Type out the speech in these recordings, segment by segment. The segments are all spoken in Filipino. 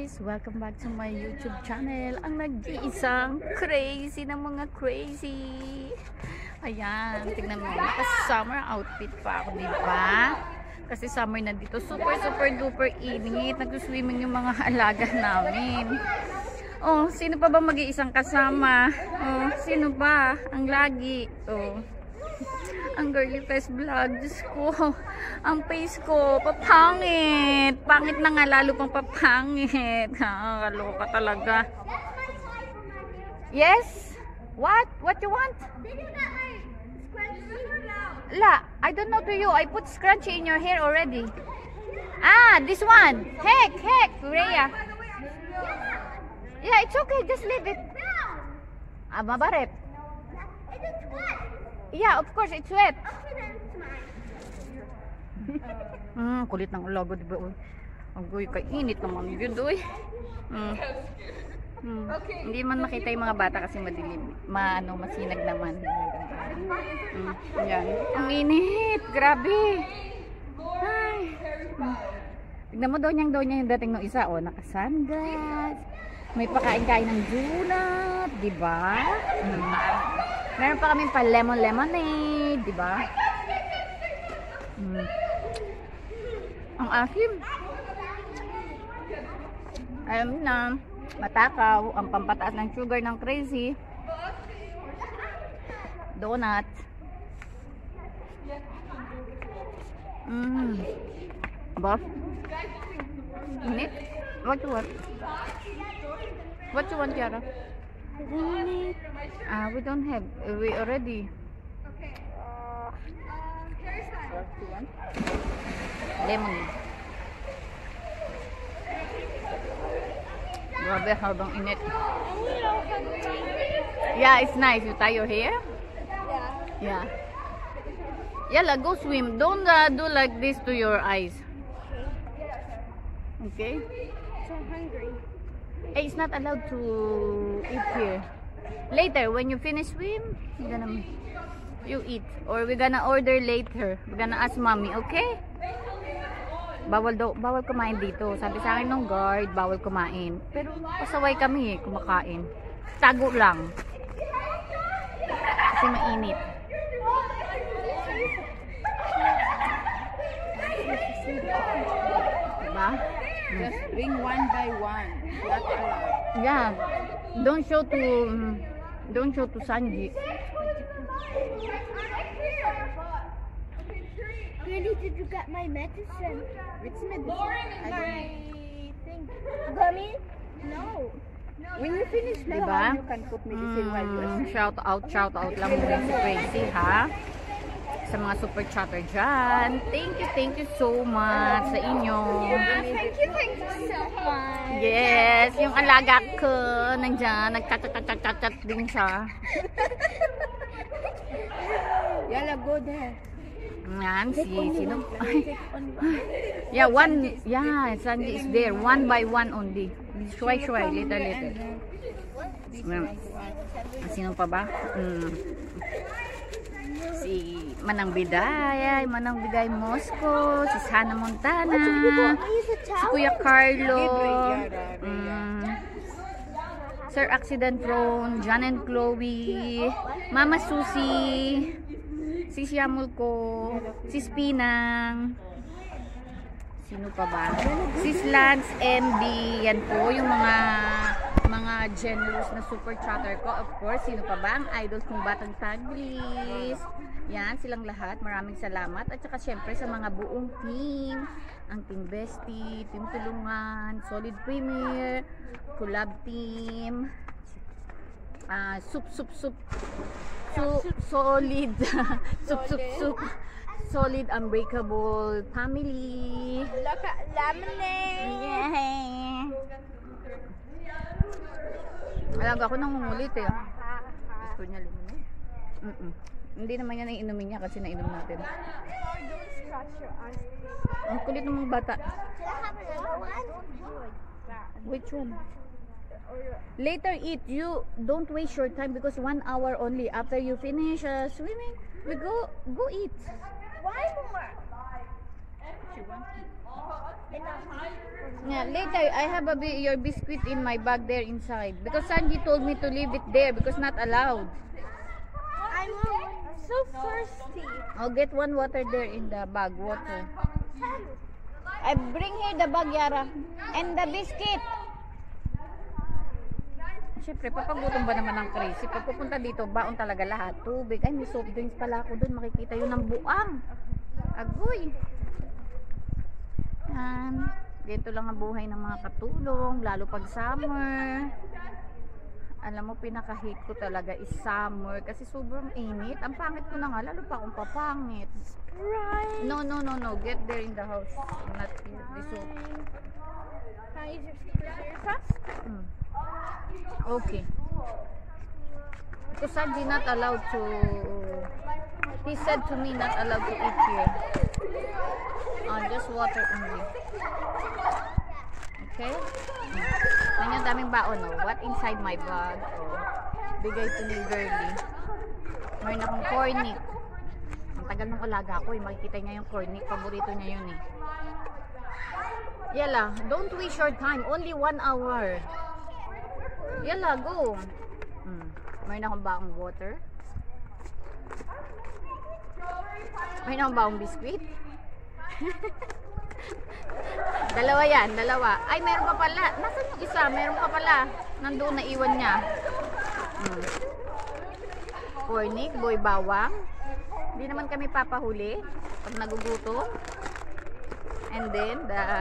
guys! Welcome back to my YouTube channel. Ang nag-iisang crazy ng mga crazy. Ayan, tignan mo. Naka-summer outfit pa ako, diba? Kasi summer na dito. Super duper init. Nag-swimming yung mga alaga namin. Oh, sino pa ba mag-iisang kasama? Oh, sino ba? Ang lagi. Oh. Ang girly face vlog. Diyos ko. Ang face ko. Papangit. Pangit na nga. Lalo pang papangit. Kaloka talaga. Yes? What? What you want? La, I don't know to you. I put scrunchie in your hair already. Ah, this one. Heck, Rhea. Yeah, it's okay. Just leave it. Ah, mabaret. Yeah, of course, it's wet. Kulit ng ulago, diba? Agoy, kainit naman yun, doy. Hindi man makita yung mga bata kasi madilim. Masinag naman. Yan. Ang init, grabe. Ay. Tignan mo daw niya yung dating ng isa, oh, nakasandas. May pakain-kain ng donut, diba? Meron pa kami pa lemonade, di ba? Ang asim. Alam na, matakaw, ang pampataas ng sugar ng crazy. Donut. Buff. Init? What you want? What you want, Kiara? We don't have. We already. Okay. Lemonade. Grabe, habang init. Yeah, it's nice. You tie your hair? Yeah. Yalla, go swim. Don't do like this to your eyes. Okay? So hungry. Hey, it's not allowed to eat here. Later, when you finish swim, you eat. Or we're gonna order later. We're gonna ask mommy, okay? Bawal kumain dito. Sabi sa akin ng guard, bawal kumain. Pero pasaway kami kumakain. Tago lang. Kasi mainit. Diba? Just bring one by one. Not allowed. Yeah. Don't show to Sanji. Really, did you get my medicine? Which medicine? My thing. Gummy? No. When you finish the Diba? you can put medicine while you're asleep. Shout out lang muna si Crazy, ha? Sa mga super chatter dyan. Thank you so much sa inyo. Thank you so much. Yes, yung alaga ko nandyan, nagchat din siya. Yalla, go there. Yan, sino? Yeah, Sanji is there. One by one only. Shway, little. Sino pa ba? Si Manang Biday Mosco, si Hannah Montana, si Kuya Carlo, Sir Accident Prone, John and Chloe, Mama Susie, si Siamulko, si Spinang, sino pa ba? Si Slants MB, yan po yung mga generous na super chatter ko. Of course, sino pa ba? Ang idol kong Batang Taglis. Yan, silang lahat. Maraming salamat. At saka syempre sa mga buong team. Ang Team Bestie, Team Tulungan, Solid Premier, Collab Team, Solid, Solid Unbreakable Family. Look at lemonade. Yay! Alaga ako nangungulit eh. Gusto niya lemonade? Hindi naman yan ang inumin niya kasi nainom natin. Don't scratch your eyes. Ang kulit ng mga bata. Should I have another one? Which one? Later eat. You don't waste your time because 1 hour only. After you finish swimming, we go eat. Why more? She wants to. enough. Yeah, later I have your biscuit in my bag there inside because Sanji told me to leave it there because not allowed. I'm so thirsty. I'll get one water there in the bag, water. I bring here the bag, Yara, and the biscuit. Siyempre, papagutom ba naman ng crazy? Pag pupunta dito, baon talaga lahat. Tubig. Ay, may soft drinks pala ako doon. Makikita yun ng buang. Agoy. Dito lang ang buhay ng mga katulong, lalo pag summer. Alam mo, pinaka-hate ko talaga is summer kasi sobrang init. Ang pangit ko na nga, lalo pa akong papangit. Right. No. Get there in the house. Not here. This one. Can I use your speaker very fast? Okay. Because Sanji not allowed to. He said to me not allowed to eat here. Just water only. Okay? Ganyan daming baon, no? What inside my bag? Bigay to ni girly. Mayroon akong cornic. Ang tagal ng alaga ko, makikita niya yung cornic. Paborito niya yun, eh. Yala, don't waste your time. Only 1 hour. Yala, go. Mayroon akong baong water. Mayroon akong baong biskuit. Dalawa yan, dalawa. Ay, meron pa pala. Nasaan yung isa? Meron pa pala. Nandoon, naiwan niya. Cornic, boy bawang. Hindi naman kami papahuli pag nagugutom. And then,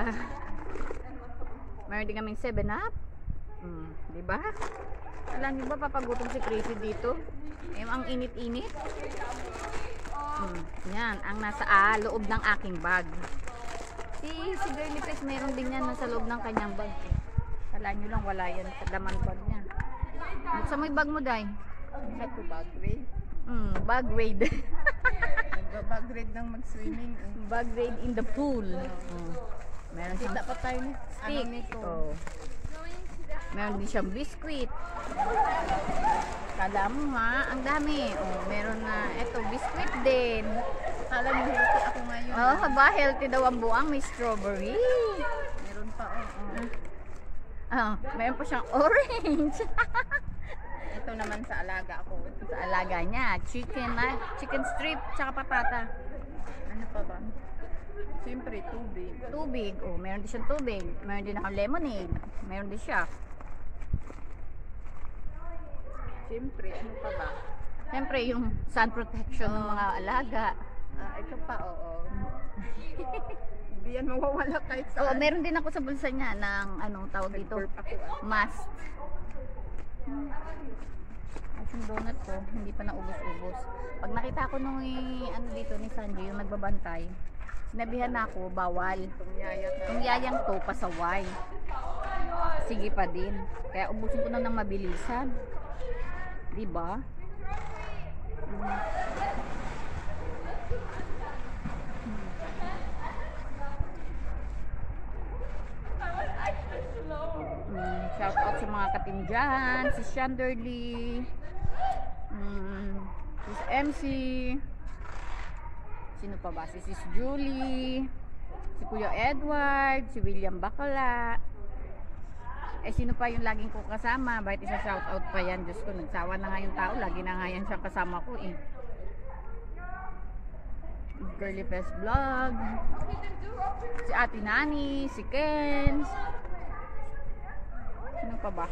meron din kaming 7-Up. Diba? Alam niyo ba, papagutom si Crazy dito? Ang init-init. Yan, ang nasa loob ng aking bag. Si Girly Pet, meron din yan nasa loob ng kanyang bag. Kala nyo lang, wala yan sa laman bag niya. Buksan mo yung bag mo, Day. Ako bag raid. Bag raid. Nagbabag raid ng mag-swimming. Bag raid in the pool. Meron siyang Kita pa tayo ni stick. nito. Meron din siyang biscuit. Kala mo ha, ang dami. Meron na, eto, biscuit din. Akala niyo healthy ako ngayon. Ba, healthy daw ang buang, may strawberry. Meron pa, Meron pa siyang orange. Ito naman sa alaga ako. Sa alaga niya, chicken strip, tsaka patata. Ano pa ba? Siyempre, tubig. Tubig, meron din siyang tubig. Meron din akong lemonade. Meron din siya. Siyempre, ano pa ba? Siyempre, yung sun protection ng mga alaga. Ito pa, oo. Hindi yan mawawala kahit saan. Meron din ako sa bulsa niya ng, anong tawag dito? Nag-burp ako, Mask. At yung donut ko, hindi pa naubos-ubos. Pag nakita ko nung dito ni Sanji, yung nagbabantay, sinabihan na ako, bawal. Kung yayang to, pasaway. Sige pa din. Kaya ubusin ko na ng mabilisan. Diba? Shout out sa mga katindihan, si Shanderly, si MC, sino pa ba? Si Sis Julie, si Kuya Edward, si William Bacala. Sino pa yung laging ko kasama? Bakit isa shout out pa yan? Diyos ko, nagsawa na nga yung tao. Lagi na nga yan siyang kasama ko eh. Girly Fest Vlog, si Ate Nani, si Ken. Sino pa ba?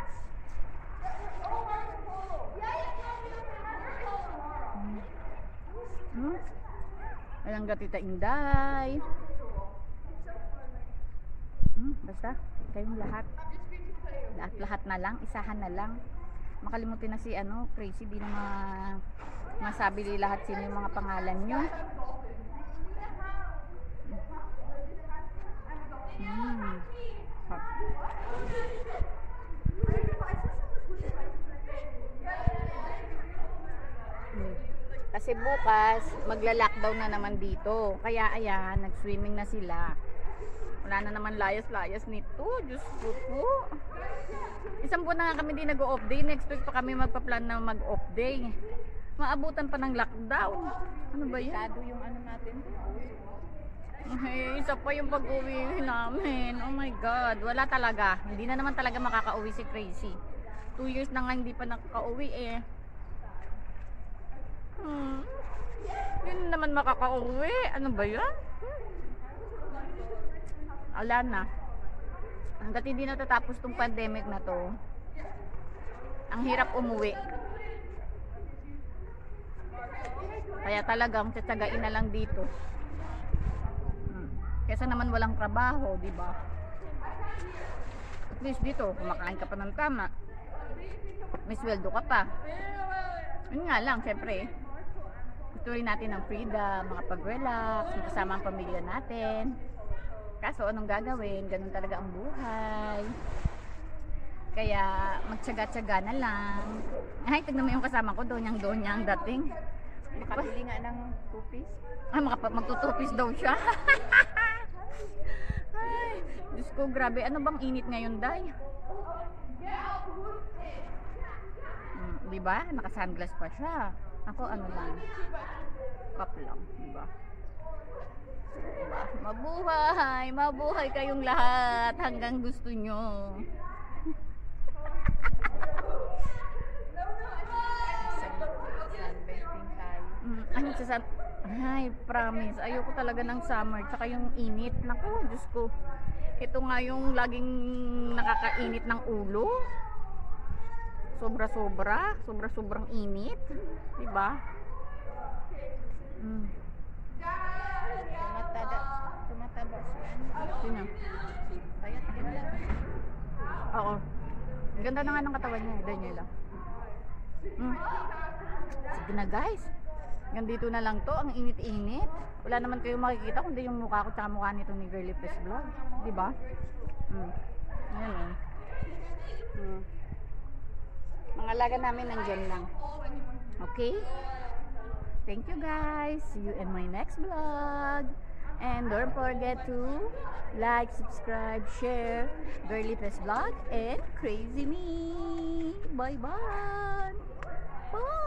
Alang Gatita Inday. Basta, kayong lahat. Lahat na lang, isahan na lang. Makalimutin na si Crazy, di na masabi lahat sino yung mga pangalan nyo. Kasi bukas magla-lockdown na naman dito. Kaya ayan, nag-swimming na sila. Wala na naman layas-layas nito. Diyos ko po. Isang buwan na nga kami di nag-off day. Next week pa kami magpa-plan na mag-off day. Maabutan pa ng lockdown. Ano ba yan? Kado yung natin. Ay, isa pa yung pag-uwi namin. Oh my God. Wala talaga. Hindi na naman talaga makaka-uwi si Crazy. 2 years na nga hindi pa nakaka-uwi eh. Hindi na naman makaka-uwi. Ano ba yan? Ala na. Hanggat hindi natatapos tong pandemic na to, ang hirap umuwi. Kaya talagang tsatsagain na lang dito. Kesa naman walang trabaho, di ba? At least dito, kumakain ka pa ng tama. May sweldo ka pa. Yun nga lang, syempre. Gusto rin natin ng freedom, makapag-relax, makasama ang pamilya natin. Kaso anong gagawin? Ganun talaga ang buhay. Kaya magtsaga-tsaga na lang. Ay, tignan mo yung kasama ko, doon yang dating. Makabili nga ng 2-piece. Ay, magtutupis daw siya. Ay, Diyos ko, grabe. Ano bang init ngayon, Day? Diba? Naka-sunglass pa siya. Ako, ano lang. Cup lang. Diba? Diba? Mabuhay! Mabuhay kayong lahat hanggang gusto nyo. Sunbathing tayo. Ay, promise. Ayoko talaga ng summer. Tsaka yung init. Naku, Diyos ko. Ito nga yung laging nakakainit ng ulo. Sobra-sobra. Sobra-sobrang init. Diba? Tumataba siya. Sino? Payat ka na. Oo. Ang ganda na nga ng katawan niya, Daniela. Sige na guys. Hanggang dito na lang to. Ang init-init. Wala naman kayong makikita kundi yung mukha ko tsaka mukha nito ni Girly Fest Vlog. Diba? Ayan eh. Mga alaga namin nandyan lang. Okay? Thank you guys. See you in my next vlog. And don't forget to like, subscribe, share Girly Fest Vlog and Crazy Me. Bye-bye. Bye.